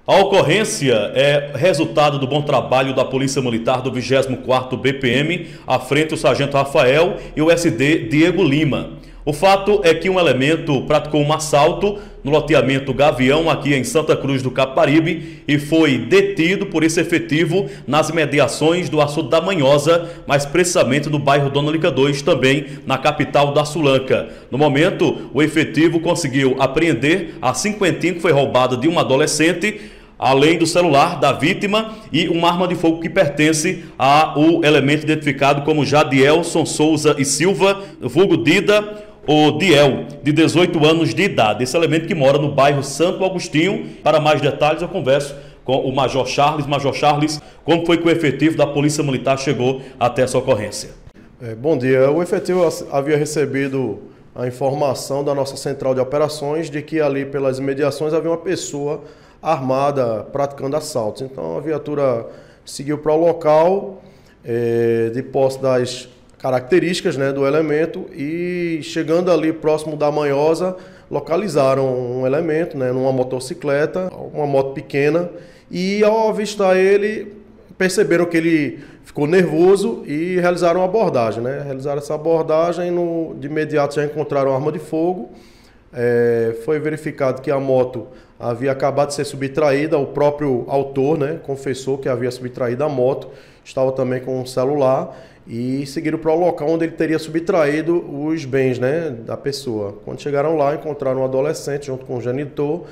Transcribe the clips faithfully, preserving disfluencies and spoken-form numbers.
A ocorrência é resultado do bom trabalho da Polícia Militar do vigésimo quarto B P M, à frente o Sargento Rafael e o S D Diego Lima. O fato é que um elemento praticou um assalto no loteamento Gavião, aqui em Santa Cruz do Capibaribe, e foi detido por esse efetivo nas imediações do Açude da Manhosa, mais precisamente no bairro Dona Lica dois, também na capital da Sulanca. No momento, o efetivo conseguiu apreender a cinquentinha que foi roubada de uma adolescente, além do celular da vítima e uma arma de fogo que pertence ao elemento identificado como Jadielson Souza e Silva, vulgo Dida, o Diel, de dezoito anos de idade. Esse elemento que mora no bairro Santo Agostinho. Para mais detalhes, eu converso com o Major Charles. Major Charles, como foi que o efetivo da Polícia Militar chegou até essa ocorrência? É, bom dia. O efetivo havia recebido a informação da nossa central de operações de que ali pelas imediações havia uma pessoa armada praticando assaltos. Então a viatura seguiu para o local, é, de posse das características, né, do elemento, e chegando ali próximo da Manhosa, localizaram um elemento, né, numa motocicleta, uma moto pequena, e ao avistar ele, perceberam que ele ficou nervoso e realizaram uma abordagem. Né? Realizaram essa abordagem, no, de imediato já encontraram arma de fogo. É, foi verificado que a moto havia acabado de ser subtraída, o próprio autor, né, confessou que havia subtraído a moto, estava também com um celular, e seguiram para o local onde ele teria subtraído os bens, né, da pessoa. Quando chegaram lá, encontraram um adolescente junto com o genitor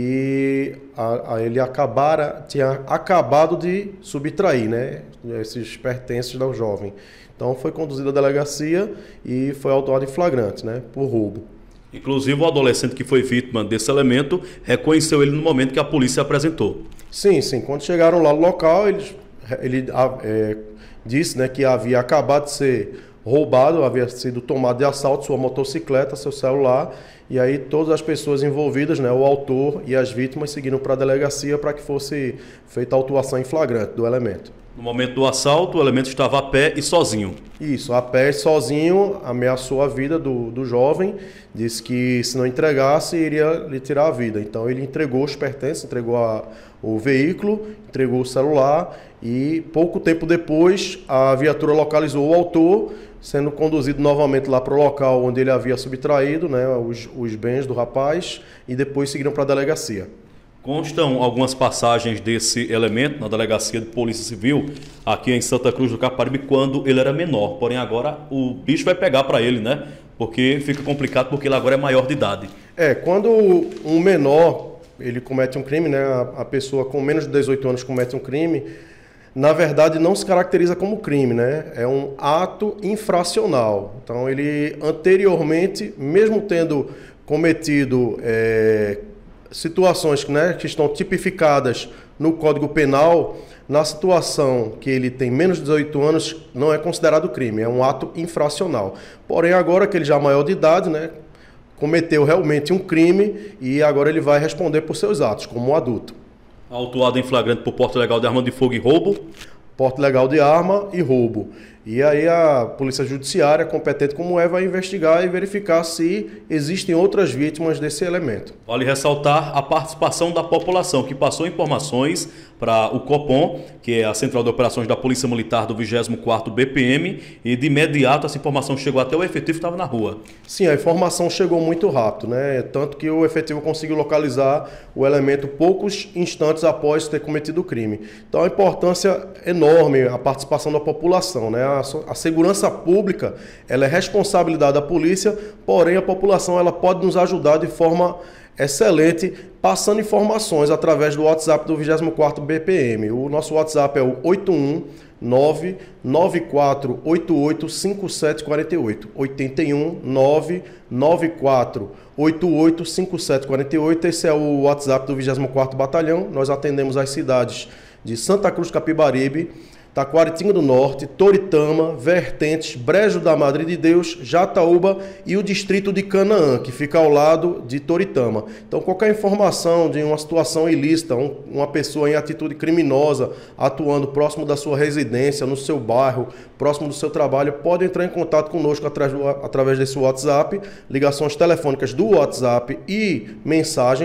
e a, a ele acabara, tinha acabado de subtrair, né, esses pertences do jovem. Então foi conduzido à delegacia e foi autuado em flagrante, né, por roubo. Inclusive o adolescente que foi vítima desse elemento reconheceu ele no momento que a polícia apresentou. Sim, sim. Quando chegaram lá no local, eles, ele é, disse, né, que havia acabado de ser roubado, havia sido tomado de assalto sua motocicleta, seu celular, e aí todas as pessoas envolvidas, né, o autor e as vítimas, seguiram para a delegacia para que fosse feita a autuação em flagrante do elemento. No momento do assalto, o elemento estava a pé e sozinho. Isso, a pé e sozinho, ameaçou a vida do, do jovem, disse que se não entregasse, iria lhe tirar a vida. Então ele entregou os pertences, entregou a, o veículo, entregou o celular e pouco tempo depois a viatura localizou o autor, sendo conduzido novamente lá para o local onde ele havia subtraído, né, os, os bens do rapaz, e depois seguiram para a delegacia. Constam algumas passagens desse elemento na Delegacia de Polícia Civil aqui em Santa Cruz do Capibaribe quando ele era menor. Porém agora o bicho vai pegar para ele, né? Porque fica complicado porque ele agora é maior de idade. É, quando um menor ele comete um crime, né? A, a pessoa com menos de dezoito anos comete um crime, na verdade não se caracteriza como crime, né? É um ato infracional. Então ele anteriormente, mesmo tendo cometido é, situações, né, que estão tipificadas no Código Penal, na situação que ele tem menos de dezoito anos, não é considerado crime, é um ato infracional. Porém, agora que ele já é maior de idade, né, cometeu realmente um crime e agora ele vai responder por seus atos, como um adulto. Autuado em flagrante por porte ilegal de arma de fogo e roubo. Porte ilegal de arma e roubo. E aí a Polícia Judiciária, competente como é, vai investigar e verificar se existem outras vítimas desse elemento. Vale ressaltar a participação da população, que passou informações para o Copom, que é a Central de Operações da Polícia Militar do vigésimo quarto B P M, e de imediato essa informação chegou até o efetivo que estava na rua. Sim, a informação chegou muito rápido, né? Tanto que o efetivo conseguiu localizar o elemento poucos instantes após ter cometido o crime. Então a importância enorme, a participação da população, né? A, a segurança pública, ela é responsabilidade da polícia, porém a população ela pode nos ajudar de forma excelente, passando informações através do WhatsApp do vigésimo quarto B P M. O nosso WhatsApp é o oito um nove nove quatro oito oito cinco sete quatro oito. oito um nove nove quatro oito oito cinco sete quatro oito. Esse é o WhatsApp do vigésimo quarto Batalhão. Nós atendemos as cidades de Santa Cruz, Capibaribe, Taquaritinga do Norte, Toritama, Vertentes, Brejo da Madre de Deus, Jataúba e o distrito de Canaã, que fica ao lado de Toritama. Então, qualquer informação de uma situação ilícita, um, uma pessoa em atitude criminosa, atuando próximo da sua residência, no seu bairro, próximo do seu trabalho, pode entrar em contato conosco através, do, através desse WhatsApp, ligações telefônicas do WhatsApp e mensagens.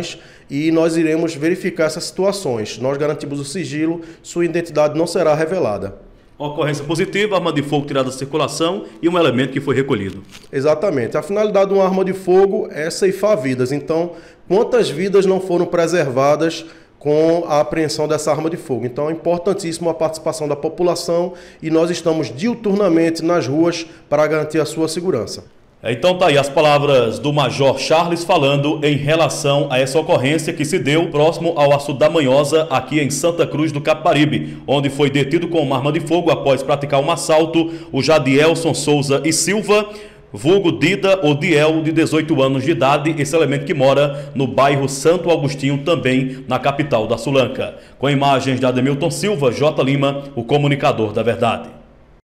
e nós iremos verificar essas situações. Nós garantimos o sigilo, sua identidade não será revelada. Ocorrência positiva, arma de fogo tirada da circulação e um elemento que foi recolhido. Exatamente. A finalidade de uma arma de fogo é ceifar vidas. Então, quantas vidas não foram preservadas com a apreensão dessa arma de fogo? Então, é importantíssima a participação da população e nós estamos diuturnamente nas ruas para garantir a sua segurança. Então tá aí as palavras do Major Charles falando em relação a essa ocorrência que se deu próximo ao Açude da Manhosa, aqui em Santa Cruz do Capibaribe, onde foi detido com uma arma de fogo após praticar um assalto o Jadielson Souza e Silva, vulgo Dida ou Diel, de dezoito anos de idade, esse elemento que mora no bairro Santo Agostinho, também na capital da Sulanca. Com imagens de Ademilton Silva, J. Lima, o comunicador da verdade.